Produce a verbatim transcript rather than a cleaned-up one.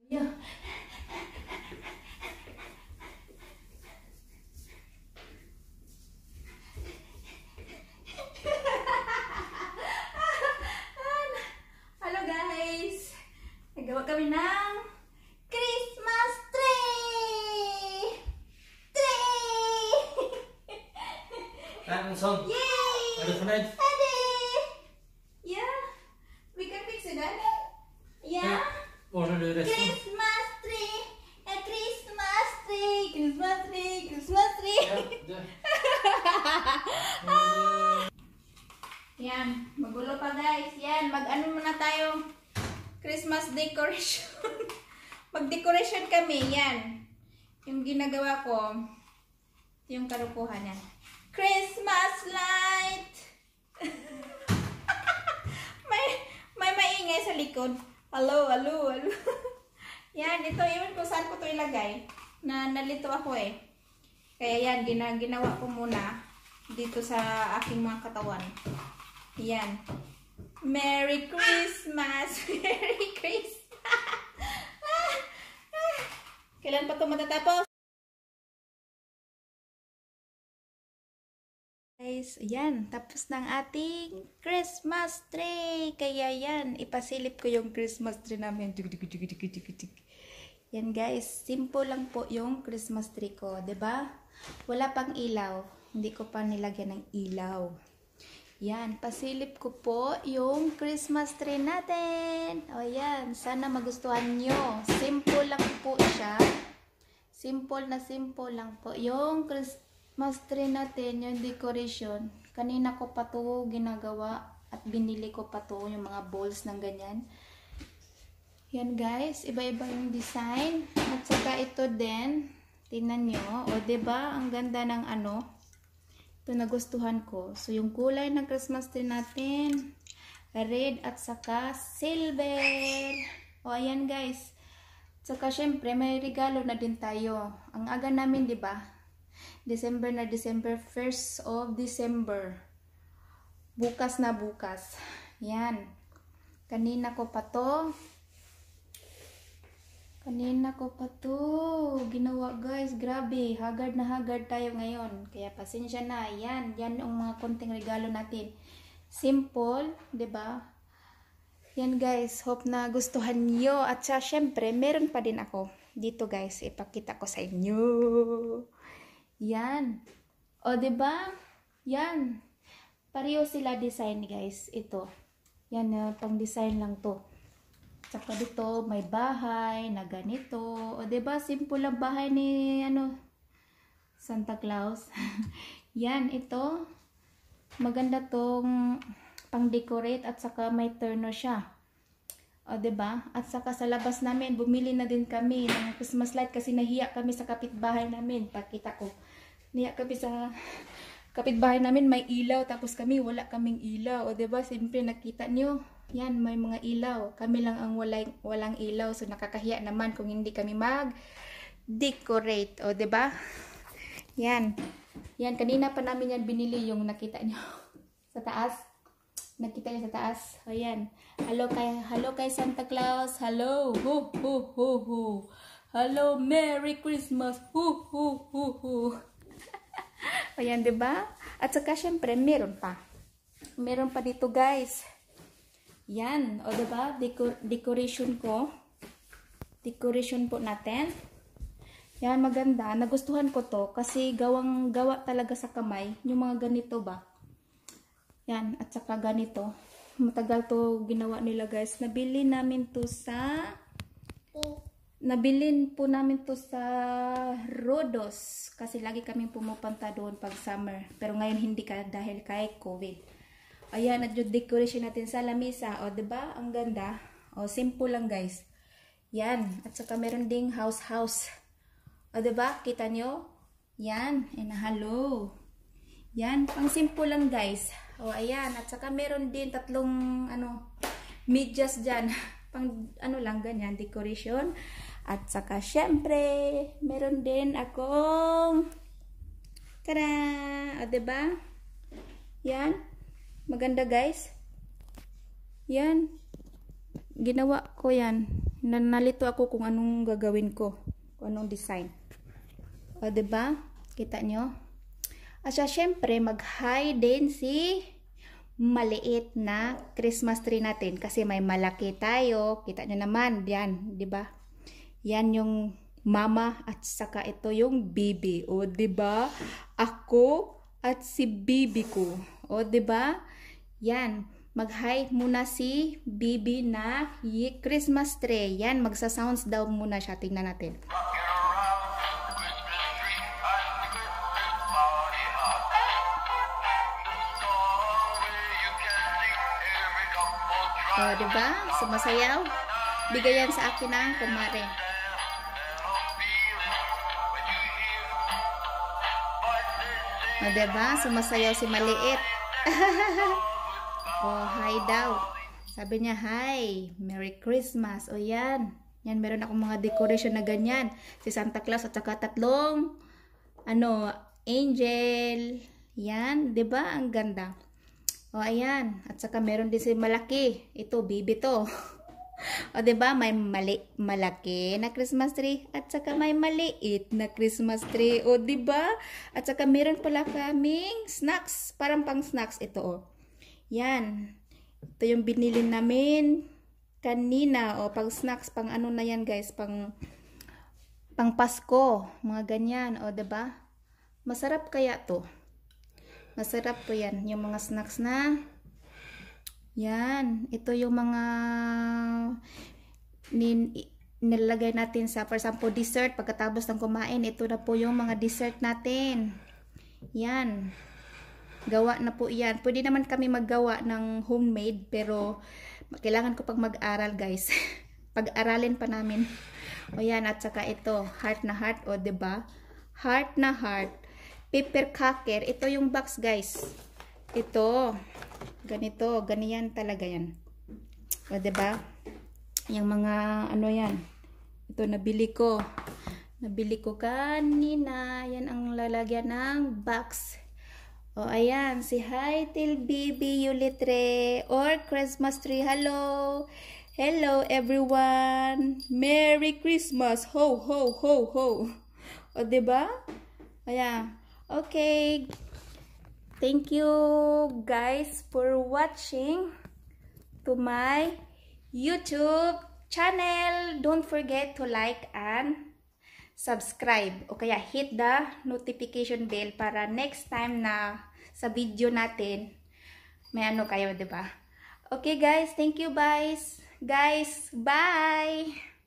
Yeah. Hello guys! Nagawa kami ng Christmas tree! Tree! Anong song? Yay! Are you funed? Ready! Yeah! We can fix it, Daddy? Yeah? Order the rest. Christmas tree! A Christmas tree! Christmas tree! Christmas tree! Yeah, Yan, magulo pa guys. Yan, mag-ano muna tayo. Christmas decoration. Mag-decoration kami. Yan. Yung ginagawa ko, yung karukuhan yan. Christmas light! may, may maingay sa likod. Hello, hello, hello. Yan, ito, yun kung saan ko ito ilagay. Na nalito ako eh. Kaya yan, gina, ginawa ko muna dito sa aking mga katawan. Yan. Merry Christmas! Merry Christmas! Kailan pa ito matatapos? Guys, yan. Tapos ng ating Christmas tree. Kaya yan, ipasilip ko yung Christmas tree namin. Yan guys, simple lang po yung Christmas tree ko. 'Di ba? Wala pang ilaw. Hindi ko pa nilagyan ng ilaw. Yan, pasilip ko po yung Christmas tree natin. O yan, sana magustuhan nyo. Simple lang po siya. Simple na simple lang po. Yung Christmas tree natin, yung decoration, kanina ko pa to ginagawa at binili ko pa to yung mga balls ng ganyan. Yan guys, iba-iba yung design. At saka ito din, tingnan nyo. O diba, ang ganda ng ano. Ito nagustuhan ko. So, yung kulay ng Christmas tree natin, red at saka silver. O, ayan guys. Saka, syempre, may regalo na din tayo. Ang aga namin, di ba? December na December, first of December. Bukas na bukas. Yan. Kanina ko pa to. Kanina ko pa to ginawa guys, grabe, hagard na hagard tayo ngayon, kaya pasensya na. Yan, yan yung mga konting regalo natin, simple, 'di ba? Yan guys, hope na gustuhan niyo. At sa syempre, meron pa din ako dito guys, ipakita ko sa inyo. Yan, o 'di ba? Yan, pareho sila design guys. Ito, yan, uh, pang design lang to. Saka dito may bahay na ganito. O diba, simple lang bahay ni ano Santa Claus. Yan, ito. Maganda tong pang-decorate at saka may turno siya. O diba? At saka sa labas namin, bumili na din kami ng Christmas light kasi nahiya kami sa kapitbahay namin. Pakita ko. Nahiya kami sa kapitbahay namin, may ilaw, tapos kami wala kaming ilaw. O diba, simple nakita nyo. Yan, may mga ilaw. Kami lang ang walang, walang ilaw. So, nakakahiya naman kung hindi kami mag-decorate. O, diba? Yan. Yan, kanina pa namin yan binili yung nakita nyo. Sa taas. Nakita nyo sa taas. O, yan. Hello kay, hello kay Santa Claus. Hello. Ho, ho, ho, ho. Hello, Merry Christmas. Ho, ho, ho, ho. O, yan, diba? At saka, syempre, meron pa. Meron pa dito, guys. Yan, o diba, Decor decoration ko. Decoration po natin. Yan, maganda. Nagustuhan ko to kasi gawang gawa talaga sa kamay. Yung mga ganito ba. Yan, at saka ganito. Matagal to ginawa nila guys. Nabili namin to sa Nabilin po namin to sa Rodos. Kasi lagi kaming pumupunta doon pag summer. Pero ngayon hindi ka dahil kay COVID. Ayan, at yung decoration natin sa lamisa. O, diba? Ang ganda. O, simple lang, guys. Yan. At saka meron ding house-house. O, diba? Kita nyo? Yan. And hello. Yan. Pang simple lang, guys. O, ayan. At saka meron din tatlong, ano, medyas dyan. Pang, ano lang, ganyan. Decoration. At saka, syempre, meron din akong, tada! O, diba? Yan. Maganda guys. Yan. Ginawa ko yan. Nanalito ako kung anong gagawin ko. Kung anong design. O, diba? Kita nyo? At siya, syempre, mag-high din si maliit na Christmas tree natin. Kasi may malaki tayo. Kita nyo naman. Yan, diba? Yan yung mama at saka ito yung bibi. O, diba? Ako at si bibi ko. O, diba? Yan. Mag-hi muna si bibi na Christmas tree. Yan, magsa-sounds daw muna siya. Tingnan natin. O, diba? Sumasayaw. Bigayan sa akin ng kumare. O, diba? Sumasayaw si maliit. O, hi daw. Sabi niya, hi. Merry Christmas. O, yan. Yan, meron akong mga decoration na ganyan. Si Santa Claus at saka tatlong, ano, angel. Yan, diba? Ang ganda. O, ayan. At saka meron din si malaki. Ito, bibi to. O, diba? May mali malaki na Christmas tree. At saka may maliit na Christmas tree. O, diba? At saka meron pala kaming snacks. Parang pang snacks ito, o. Yan. Ito yung binili namin kanina. O, pang snacks. Pang ano na yan, guys. Pang, pang Pasko. Mga ganyan. O, diba? Masarap kaya to. Masarap po yan. Yung mga snacks na. Yan. Ito yung mga nin, nilagay natin sa, for example, dessert. Pagkatapos ng kumain, ito na po yung mga dessert natin. Yan. Gawa na po yan. Pwede naman kami maggawa ng homemade. Pero, kailangan ko pag mag-aral, guys. Pag-aralin pa namin. O yan. At saka ito. Heart na heart. O, diba? Heart na heart. Paper cracker. Ito yung box, guys. Ito. Ganito. Ganyan talaga yan. O, diba? Yung mga, ano yan. Ito, nabili ko. Nabili ko kanina. Yan ang lalagyan ng box. O, ayan. Si hi till baby Yulitre or Christmas tree. Hello. Hello, everyone. Merry Christmas. Ho, ho, ho, ho. O, diba? Ayan. Okay, thank you guys for watching to my YouTube channel. Don't forget to like and subscribe o kaya hit the notification bell para next time na sa video natin may ano kayo, diba? Okay guys, thank you guys. Guys, bye!